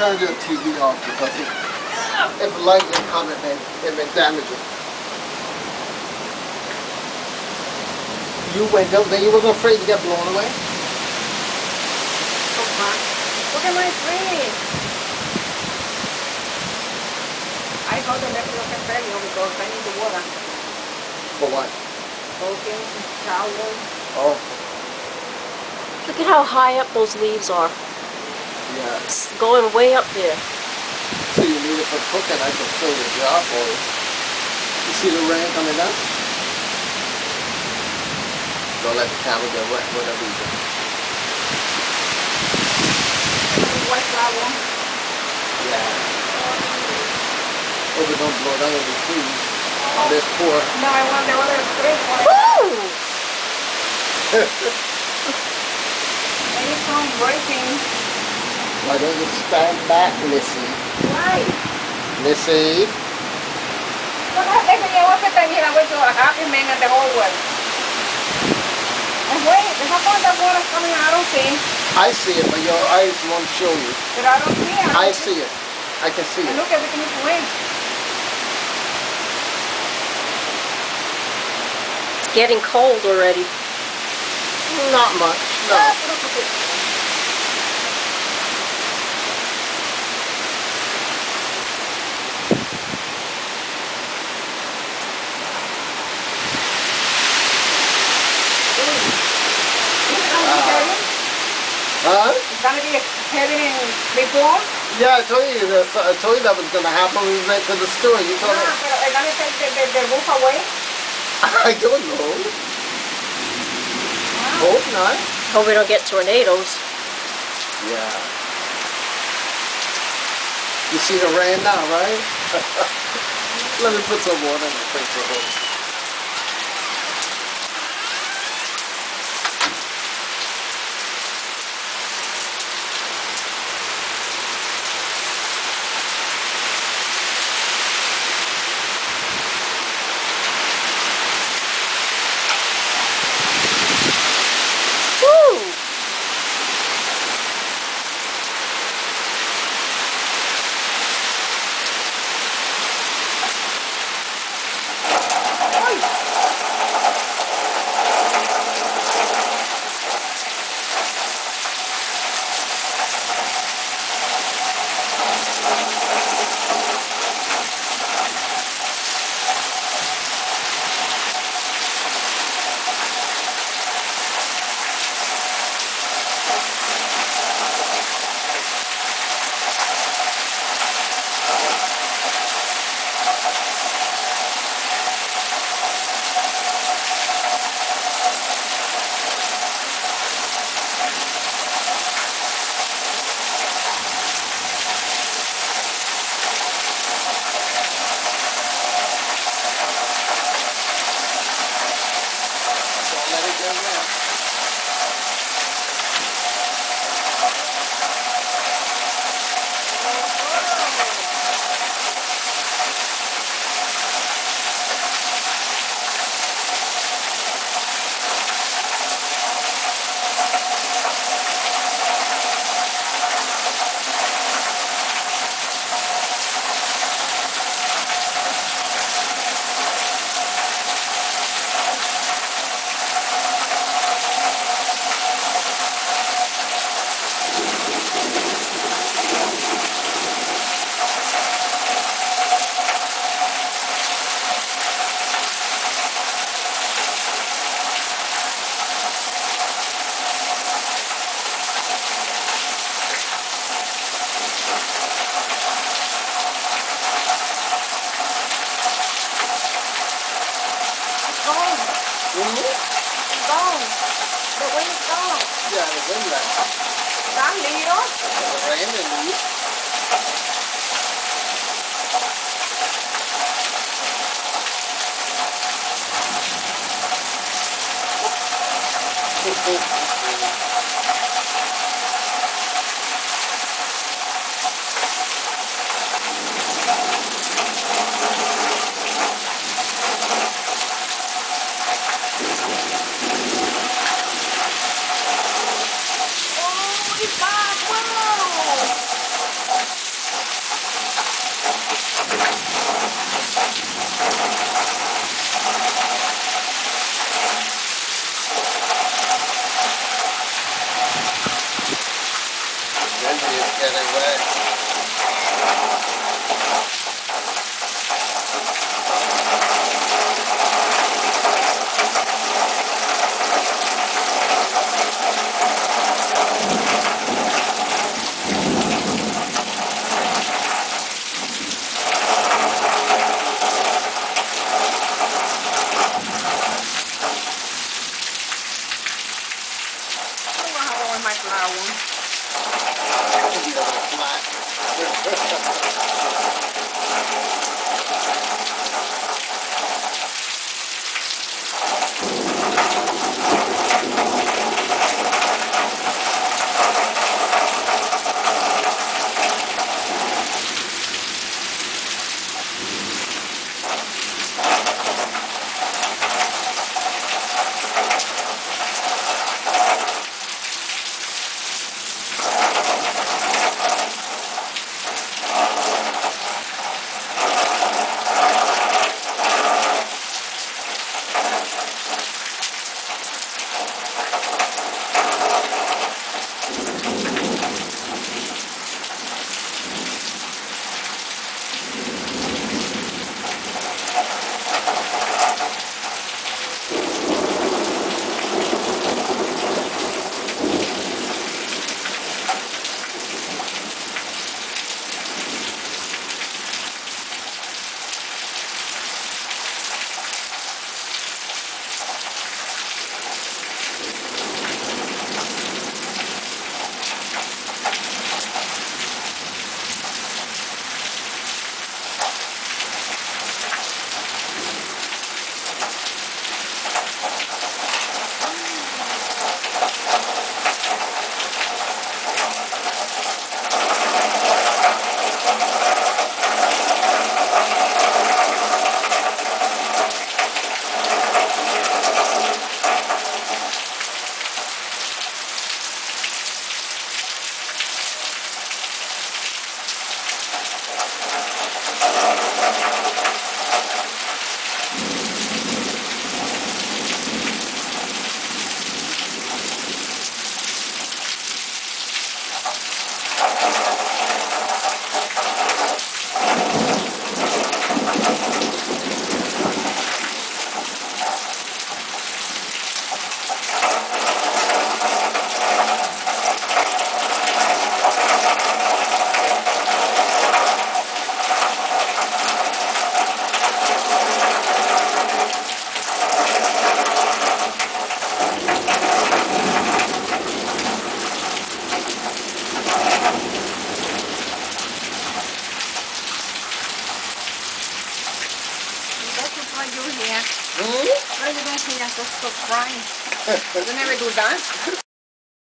turn the TV off because if light will come, it may damage it. You went up there, you wasn't afraid to get blown away? Look at my tree. I got the left of the patio because I need the water. For what? Cooking, shower. Oh. Look at how high up those leaves are. Yeah. It's going way up there. So you need it for cooking, I can fill the jar for you. You see the rain coming down? Don't let the camera get wet, whatever you do. White flower. Yeah. Hope it don't blow down the trees. Oh, there's poor. No, I want the other straight one. Woo! Maybe some breaking. Why don't you stand back, Missy? Why? Missy? Well, they can you up at the way to a happy man in the whole world. And wait, there's not going that water coming, I don't see. I see it, but your eyes won't show you. But I don't see it. I see it. I can see And it. look, everything is wet. It's getting cold already. Not much, no. Huh? It's going to be heavy before. Yeah, I told you that was going to happen when we went to the store. You told me. But I'm going to take the roof away. I don't know. Wow. Hope not. Hope we don't get tornadoes. Yeah. You see the rain now, right? Let me put some water in the thing for her. Gone. The wind is gone. Yeah, the wind left. That little. The rain didn't leave. Oh, it's back. Wow. What are you doing here? What are you doing here? Just so frying. You never do that.